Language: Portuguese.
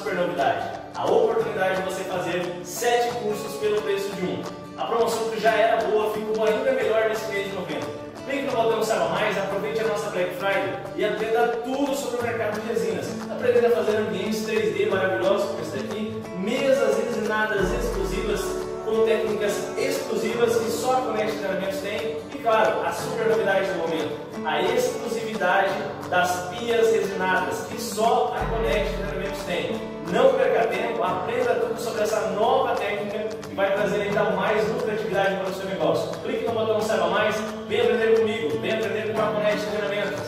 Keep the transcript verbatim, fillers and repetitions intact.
super novidade, a oportunidade de você fazer sete cursos pelo preço de um. A promoção que já era boa ficou ainda melhor nesse mês de novembro. Clique no botão Saiba Mais, aproveite a nossa Black Friday e aprenda tudo sobre o mercado de resinas. Aprenda a fazer ambientes três D maravilhosos como esse daqui, mesas resinadas exclusivas com técnicas exclusivas que só a Conect Treinamentos tem e, claro, a super novidade do momento, a exclusividade das pias resinadas que só a Conect Treinamentos tem. Não perca tempo, aprenda tudo sobre essa nova técnica que vai trazer ainda mais lucratividade para o seu negócio. Clique no botão Saiba Mais, vem aprender comigo, vem aprender com a Conect Treinamentos.